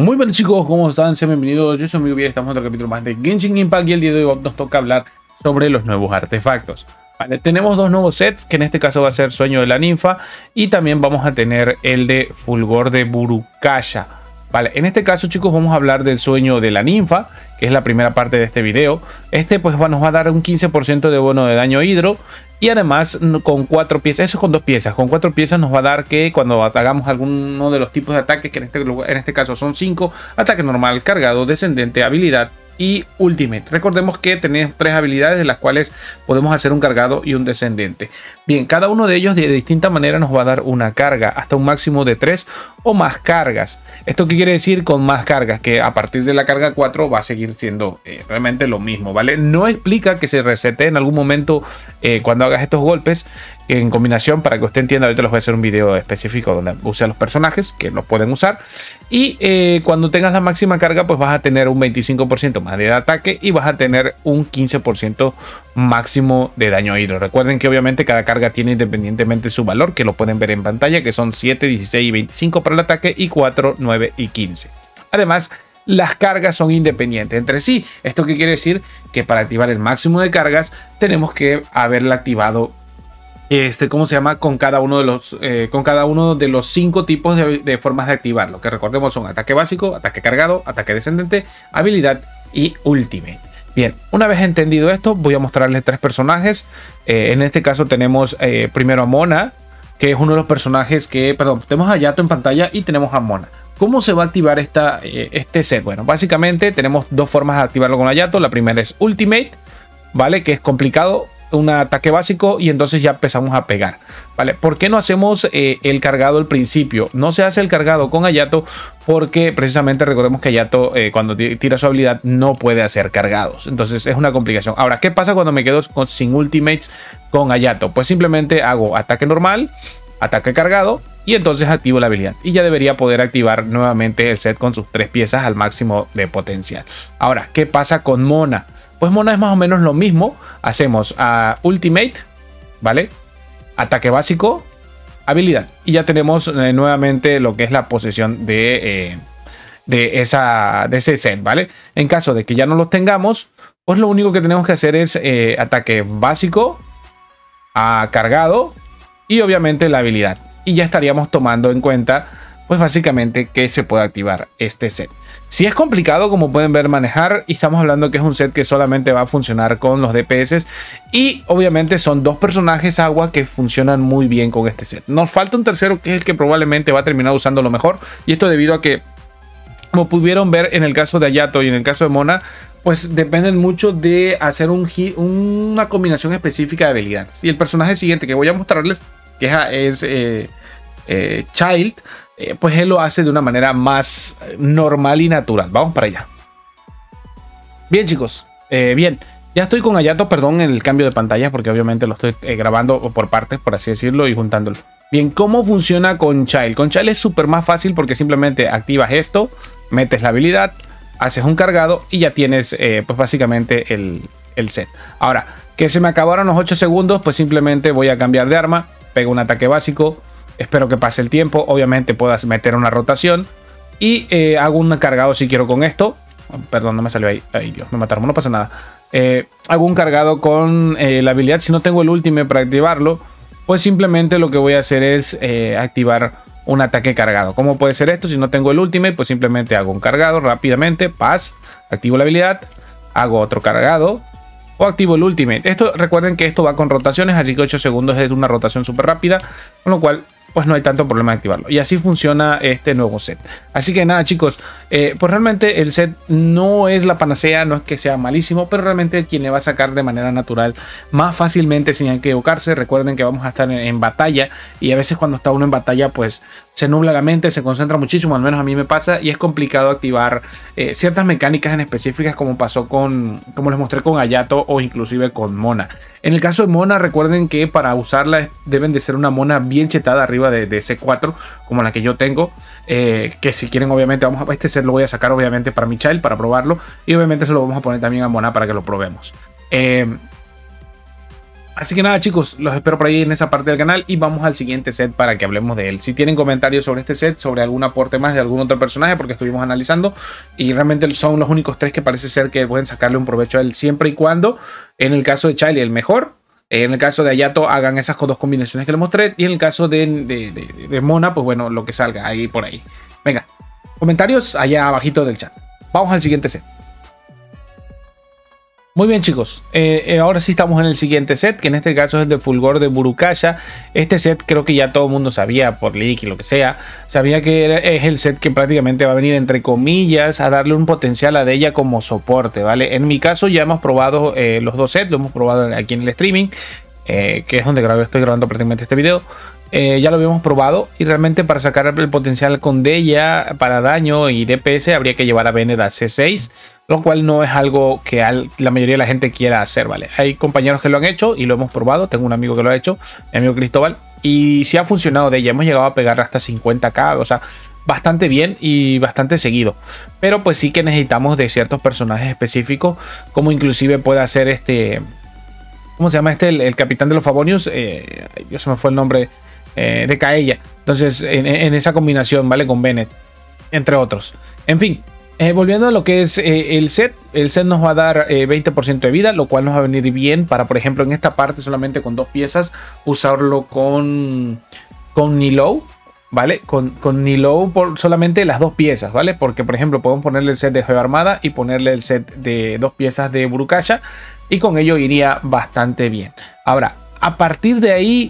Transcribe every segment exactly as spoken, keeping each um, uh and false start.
Muy buenos chicos, ¿cómo están? Sean bienvenidos, yo soy amigo bien, estamos en otro capítulo más de Genshin Impact y el día de hoy nos toca hablar sobre los nuevos artefactos. Vale, tenemos dos nuevos sets, que en este caso va a ser Sueño de la Ninfa y también vamos a tener el de Fulgor de Burukaya. Vale, en este caso chicos vamos a hablar del Sueño de la Ninfa, que es la primera parte de este video. Este pues nos va a dar un quince por ciento de bono de daño hidro. Y además con cuatro piezas, eso con dos piezas, con cuatro piezas nos va a dar que cuando hagamos alguno de los tipos de ataques, que en este, en este caso son cinco, ataque normal, cargado, descendente, habilidad y ultimate. Recordemos que tenemos tres habilidades de las cuales podemos hacer un cargado y un descendente. Bien, cada uno de ellos de distinta manera nos va a dar una carga, hasta un máximo de tres o más cargas. ¿Esto qué quiere decir con más cargas? Que a partir de la carga cuatro va a seguir siendo eh, realmente lo mismo, ¿vale? No explica que se resete en algún momento eh, cuando hagas estos golpes en combinación, para que usted entienda. Ahorita les voy a hacer un video específico donde use a los personajes que los pueden usar. Y eh, cuando tengas la máxima carga, pues vas a tener un veinticinco por ciento más de ataque y vas a tener un quince por ciento máximo de daño hidro. Recuerden que obviamente cada carga tiene independientemente su valor, que lo pueden ver en pantalla, que son siete, dieciséis y veinticinco para el ataque y cuatro, nueve y quince. Además, las cargas son independientes entre sí. ¿Esto qué quiere decir? Que para activar el máximo de cargas tenemos que haberla activado Este, ¿cómo se llama? Con cada uno de los, eh, con cada uno de los cinco tipos de, de formas de activarlo. Que recordemos son ataque básico, ataque cargado, ataque descendente, habilidad y ultimate. Bien, una vez entendido esto, voy a mostrarles tres personajes. Eh, en este caso tenemos eh, primero a Mona, que es uno de los personajes que, perdón, tenemos a Yato en pantalla y tenemos a Mona. ¿Cómo se va a activar esta, eh, este set? Bueno, básicamente tenemos dos formas de activarlo con Hayato. La primera es ultimate, ¿vale? Que es complicado. Un ataque básico y entonces ya empezamos a pegar, ¿vale? ¿Por qué no hacemos eh, el cargado al principio? No se hace el cargado con Hayato porque precisamente recordemos que Hayato eh, cuando tira su habilidad no puede hacer cargados, entonces es una complicación. Ahora, ¿qué pasa cuando me quedo con, sin ultimates con Hayato? Pues simplemente hago ataque normal, ataque cargado y entonces activo la habilidad y ya debería poder activar nuevamente el set con sus tres piezas al máximo de potencial. Ahora, ¿qué pasa con Mona? Pues Mona es más o menos lo mismo. Hacemos uh, ultimate, ¿vale? Ataque básico, habilidad. Y ya tenemos eh, nuevamente lo que es la posesión de, eh, de, esa, de ese set, ¿vale? En caso de que ya no los tengamos, pues lo único que tenemos que hacer es eh, ataque básico, a cargado y obviamente la habilidad. Y ya estaríamos tomando en cuenta, pues básicamente que se puede activar este set. Si es complicado, como pueden ver, manejar, y estamos hablando que es un set que solamente va a funcionar con los D P S y obviamente son dos personajes agua que funcionan muy bien con este set. Nos falta un tercero que es el que probablemente va a terminar usando lo mejor, y esto debido a que, como pudieron ver en el caso de Hayato y en el caso de Mona, pues dependen mucho de hacer un, una combinación específica de habilidades. Y el personaje siguiente que voy a mostrarles, que es eh, eh, Child, Eh, pues él lo hace de una manera más normal y natural. Vamos para allá. Bien chicos, eh, bien, ya estoy con Hayato, perdón en el cambio de pantalla porque obviamente lo estoy eh, grabando por partes, por así decirlo, y juntándolo. Bien, ¿cómo funciona con Child? Con Child es súper más fácil porque simplemente activas esto, metes la habilidad, haces un cargado y ya tienes eh, pues básicamente el, el set. Ahora, que se me acabaron los ocho segundos, pues simplemente voy a cambiar de arma, pego un ataque básico. Espero que pase el tiempo, obviamente puedas meter una rotación y eh, hago un cargado si quiero con esto. Perdón, no me salió ahí. Ay, Dios, me mataron, no pasa nada. Eh, hago un cargado con eh, la habilidad. Si no tengo el ultimate para activarlo, pues simplemente lo que voy a hacer es eh, activar un ataque cargado. ¿Cómo puede ser esto? Si no tengo el ultimate, pues simplemente hago un cargado rápidamente, paz, activo la habilidad, hago otro cargado o activo el ultimate. Esto, recuerden que esto va con rotaciones, así que ocho segundos es una rotación súper rápida, con lo cual pues no hay tanto problema de activarlo. Y así funciona este nuevo set. Así que nada chicos, eh, pues realmente el set no es la panacea, no es que sea malísimo, pero realmente quien le va a sacar de manera natural más fácilmente sin equivocarse. Recuerden que vamos a estar en, en batalla y a veces cuando está uno en batalla pues se nubla la mente, se concentra muchísimo, al menos a mí me pasa, y es complicado activar eh, ciertas mecánicas en específicas como pasó con, como les mostré con Hayato o inclusive con Mona. En el caso de Mona, recuerden que para usarla deben de ser una Mona bien chetada arriba de, de C cuatro, como la que yo tengo, eh, que si quieren obviamente vamos a este set lo voy a sacar obviamente para mi child para probarlo, y obviamente se lo vamos a poner también a Mona para que lo probemos. Eh, Así que nada, chicos, los espero por ahí en esa parte del canal y vamos al siguiente set para que hablemos de él. Si tienen comentarios sobre este set, sobre algún aporte más de algún otro personaje, porque estuvimos analizando y realmente son los únicos tres que parece ser que pueden sacarle un provecho a él siempre y cuando, en el caso de Charlie, el mejor. En el caso de Hayato, hagan esas dos combinaciones que les mostré. Y en el caso de, de, de, de Mona, pues bueno, lo que salga ahí por ahí. Venga, comentarios allá abajito del chat. Vamos al siguiente set. Muy bien, chicos, eh, eh, ahora sí estamos en el siguiente set, que en este caso es el de Fulgor de Burukaya. Este set creo que ya todo el mundo sabía por leak y lo que sea. Sabía que era, es el set que prácticamente va a venir, entre comillas, a darle un potencial a Deya como soporte, ¿vale? En mi caso ya hemos probado eh, los dos sets, lo hemos probado aquí en el streaming, eh, que es donde grabo, estoy grabando prácticamente este video. Eh, ya lo habíamos probado y realmente para sacar el potencial con Deya para daño y D P S habría que llevar a Bennett a C seis, lo cual no es algo que al, la mayoría de la gente quiera hacer, ¿vale? Hay compañeros que lo han hecho y lo hemos probado. Tengo un amigo que lo ha hecho, mi amigo Cristóbal, y si ha funcionado Deya. Hemos llegado a pegar hasta cincuenta K, o sea, bastante bien y bastante seguido. Pero pues sí que necesitamos de ciertos personajes específicos, como inclusive puede hacer este... ¿Cómo se llama este? El, el capitán de los Favonius. Eh, yo se me fue el nombre... Eh, de Kaeya. Entonces en, en esa combinación, ¿vale? Con Bennett, entre otros. En fin, eh, volviendo a lo que es eh, el set. El set nos va a dar eh, veinte por ciento de vida, lo cual nos va a venir bien para, por ejemplo, en esta parte solamente con dos piezas, usarlo con con Nilou, ¿vale? Con, con Nilou por solamente las dos piezas, ¿vale? Porque, por ejemplo, podemos ponerle el set de Geo Armada y ponerle el set de dos piezas de Burukaya y con ello iría bastante bien. Ahora, a partir de ahí,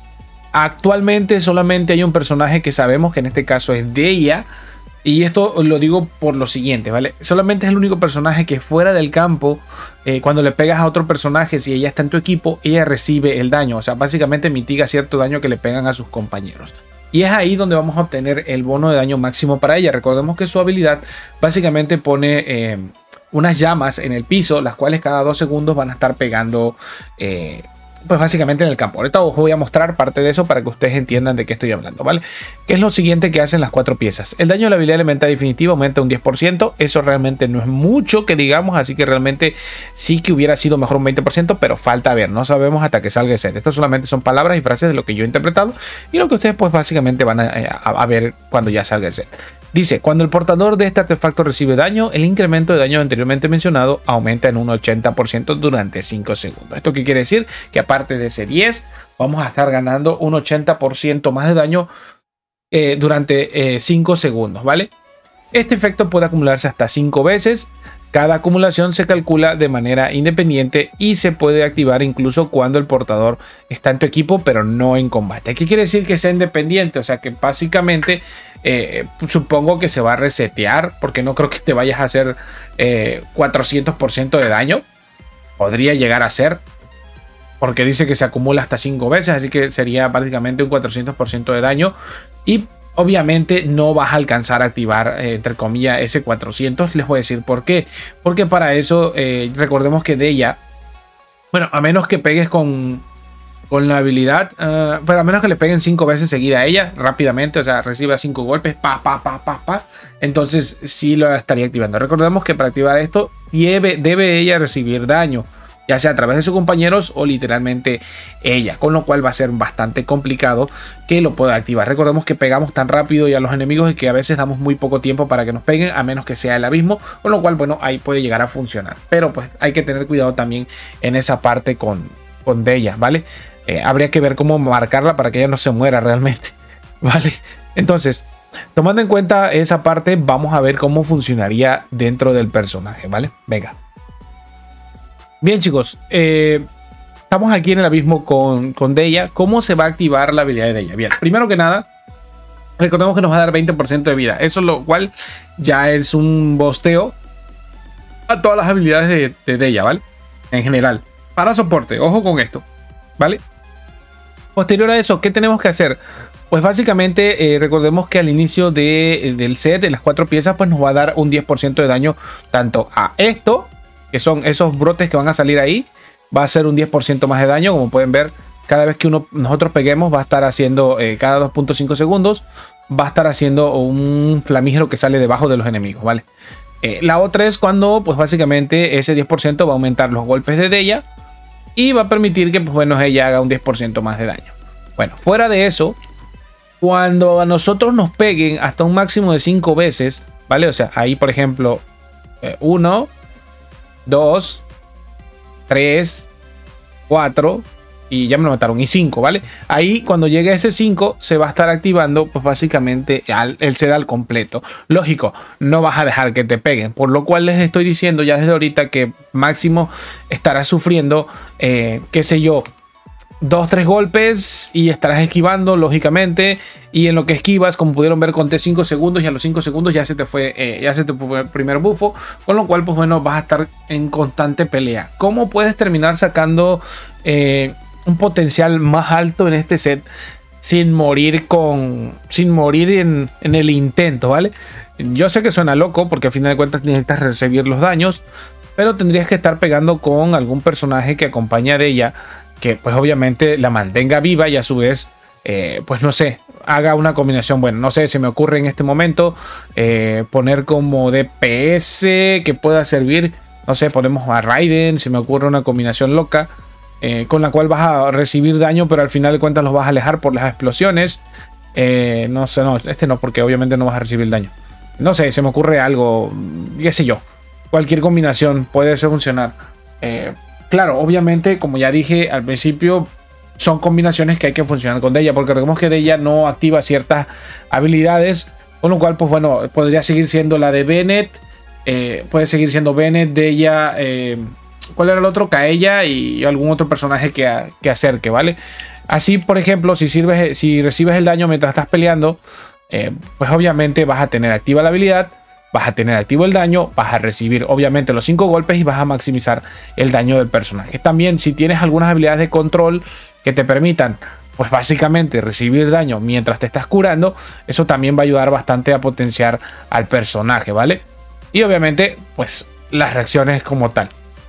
actualmente solamente hay un personaje que sabemos, que en este caso es Deya. Y esto lo digo por lo siguiente, ¿vale? Solamente es el único personaje que fuera del campo, eh, cuando le pegas a otro personaje, si ella está en tu equipo, ella recibe el daño. O sea, básicamente mitiga cierto daño que le pegan a sus compañeros. Y es ahí donde vamos a obtener el bono de daño máximo para ella. Recordemos que su habilidad básicamente pone eh, unas llamas en el piso, las cuales cada dos segundos van a estar pegando... Eh, pues básicamente en el campo. Ahorita os voy a mostrar parte de eso para que ustedes entiendan de qué estoy hablando, ¿vale? ¿Qué es lo siguiente que hacen las cuatro piezas? El daño de la habilidad elemental definitiva aumenta un diez por ciento. Eso realmente no es mucho que digamos, así que realmente sí que hubiera sido mejor un veinte por ciento, pero falta ver, no sabemos hasta que salga el set. Esto solamente son palabras y frases de lo que yo he interpretado y lo que ustedes pues básicamente van a, a, a ver cuando ya salga el set. Dice, cuando el portador de este artefacto recibe daño, el incremento de daño anteriormente mencionado aumenta en un ochenta por ciento durante cinco segundos. ¿Esto qué quiere decir? Que aparte de ese diez, vamos a estar ganando un ochenta por ciento más de daño eh, durante eh, cinco segundos, ¿vale? Este efecto puede acumularse hasta cinco veces. Cada acumulación se calcula de manera independiente y se puede activar incluso cuando el portador está en tu equipo, pero no en combate. ¿Qué quiere decir que sea independiente? O sea que básicamente eh, supongo que se va a resetear, porque no creo que te vayas a hacer eh, cuatrocientos por ciento de daño. Podría llegar a ser, porque dice que se acumula hasta cinco veces, así que sería prácticamente un cuatrocientos por ciento de daño. Y obviamente no vas a alcanzar a activar, eh, entre comillas, ese cuatrocientos. Les voy a decir por qué. Porque para eso, eh, recordemos que Deya, bueno, a menos que pegues con, con la habilidad, uh, pero a menos que le peguen cinco veces seguida a ella, rápidamente, o sea, reciba cinco golpes, pa, pa, pa, pa, pa, entonces sí lo estaría activando. Recordemos que para activar esto, debe, debe ella recibir daño, ya sea a través de sus compañeros o literalmente ella, con lo cual va a ser bastante complicado que lo pueda activar. Recordemos que pegamos tan rápido ya a los enemigos y que a veces damos muy poco tiempo para que nos peguen, a menos que sea el abismo, con lo cual, bueno, ahí puede llegar a funcionar. Pero pues hay que tener cuidado también en esa parte con, con Deya, ¿vale? Eh, habría que ver cómo marcarla para que ella no se muera realmente, ¿vale? Entonces, tomando en cuenta esa parte, vamos a ver cómo funcionaría dentro del personaje, ¿vale? Venga. Bien, chicos, eh, estamos aquí en el abismo con, con Deya. ¿Cómo se va a activar la habilidad de Deya? Bien, primero que nada, recordemos que nos va a dar veinte por ciento de vida. Eso lo cual ya es un bosteo a todas las habilidades de, de Deya, ¿vale? En general. Para soporte, ojo con esto, ¿vale? Posterior a eso, ¿qué tenemos que hacer? Pues básicamente eh, recordemos que al inicio de, del set, de las cuatro piezas, pues nos va a dar un diez por ciento de daño tanto a esto, que son esos brotes que van a salir ahí, va a ser un diez por ciento más de daño. Como pueden ver, cada vez que uno, nosotros peguemos va a estar haciendo, eh, cada dos punto cinco segundos, va a estar haciendo un flamígero que sale debajo de los enemigos, ¿vale? Eh, la otra es cuando, pues básicamente ese diez por ciento va a aumentar los golpes de Deya y va a permitir que, pues bueno, ella haga un diez por ciento más de daño. Bueno, fuera de eso, cuando a nosotros nos peguen hasta un máximo de cinco veces, ¿vale? O sea, ahí por ejemplo, uno, dos, tres, cuatro y ya me lo mataron, y cinco, ¿vale? Ahí cuando llegue a ese cinco se va a estar activando pues básicamente el set al completo. Lógico, no vas a dejar que te peguen, por lo cual les estoy diciendo ya desde ahorita que máximo estarás sufriendo, eh, qué sé yo, dos, tres golpes y estarás esquivando, lógicamente. Y en lo que esquivas, como pudieron ver, conté cinco segundos y a los cinco segundos ya se te fue, eh, ya se te fue el primer bufo. Con lo cual, pues bueno, vas a estar en constante pelea. ¿Cómo puedes terminar sacando eh, un potencial más alto en este set sin morir con sin morir en, en el intento, ¿vale? Yo sé que suena loco porque al final de cuentas necesitas recibir los daños, pero tendrías que estar pegando con algún personaje que acompaña de ella, que pues obviamente la mantenga viva y a su vez, eh, pues no sé, haga una combinación. Bueno, no sé, se me ocurre en este momento eh, poner como D P S que pueda servir. No sé, ponemos a Raiden, se me ocurre una combinación loca eh, con la cual vas a recibir daño, pero al final de cuentas los vas a alejar por las explosiones. Eh, no sé, no, este no, porque obviamente no vas a recibir daño. No sé, se me ocurre algo, qué sé yo. Cualquier combinación puede ser funcionar. Eh, Claro, obviamente, como ya dije al principio, son combinaciones que hay que funcionar con Deya, porque recordemos que Deya no activa ciertas habilidades, con lo cual, pues bueno, podría seguir siendo la de Bennett, eh, puede seguir siendo Bennett, Deya, eh, ¿cuál era el otro? Kaeya y algún otro personaje que, que acerque, ¿vale? Así, por ejemplo, si, sirves, si recibes el daño mientras estás peleando, eh, pues obviamente vas a tener activa la habilidad, vas a tener activo el daño, vas a recibir obviamente los cinco golpes y vas a maximizar el daño del personaje. También si tienes algunas habilidades de control que te permitan pues básicamente recibir daño mientras te estás curando, eso también va a ayudar bastante a potenciar al personaje, ¿vale? Y obviamente pues las reacciones como tal.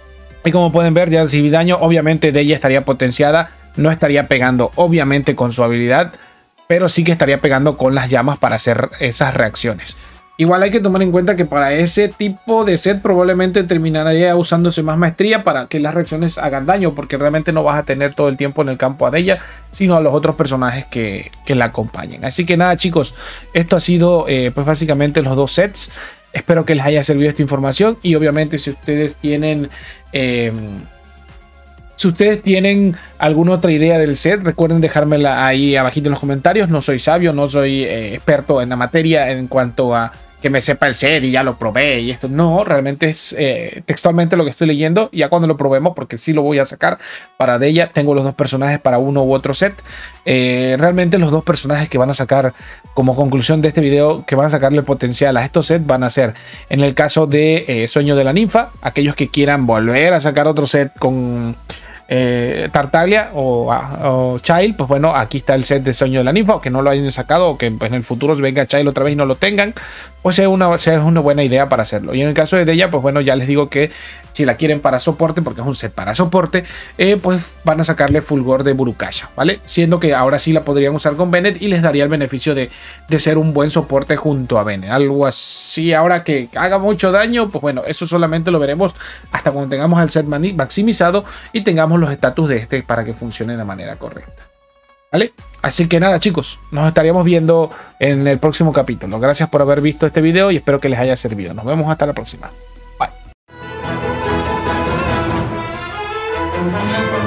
Y como pueden ver, ya recibí daño, obviamente Deya estaría potenciada, no estaría pegando obviamente con su habilidad, pero sí que estaría pegando con las llamas para hacer esas reacciones. Igual hay que tomar en cuenta que para ese tipo de set probablemente terminaría usándose más maestría para que las reacciones hagan daño, porque realmente no vas a tener todo el tiempo en el campo a Deya, sino a los otros personajes que, que la acompañen. Así que nada, chicos, esto ha sido eh, pues básicamente los dos sets. Espero que les haya servido esta información y obviamente si ustedes tienen... Eh, Si ustedes tienen alguna otra idea del set, recuerden dejármela ahí abajito en los comentarios. No soy sabio, no soy eh, experto en la materia en cuanto a que me sepa el set y ya lo probé y esto. No, realmente es eh, textualmente lo que estoy leyendo. Ya cuando lo probemos, porque sí lo voy a sacar para Deya, tengo los dos personajes para uno u otro set. Eh, realmente los dos personajes que van a sacar como conclusión de este video, que van a sacarle potencial a estos sets, van a ser en el caso de eh, Sueño de la Ninfa, aquellos que quieran volver a sacar otro set con... Eh, Tartaglia o, o Child, pues bueno, aquí está el set de Sueño de la Ninfa, o que no lo hayan sacado, o que pues, en el futuro venga Child otra vez y no lo tengan, pues es una, es una buena idea para hacerlo. Y en el caso de Deya, pues bueno, ya les digo que si la quieren para soporte, porque es un set para soporte, eh, pues van a sacarle Fulgor de Burukasha, ¿vale? Siendo que ahora sí la podrían usar con Bennett y les daría el beneficio de, de ser un buen soporte junto a Bennett. Algo así, ahora que haga mucho daño, pues bueno, eso solamente lo veremos hasta cuando tengamos el set maximizado y tengamos los estatus de este para que funcione de manera correcta, ¿vale? Así que nada, chicos, nos estaríamos viendo en el próximo capítulo. Gracias por haber visto este video y espero que les haya servido. Nos vemos hasta la próxima. Bye.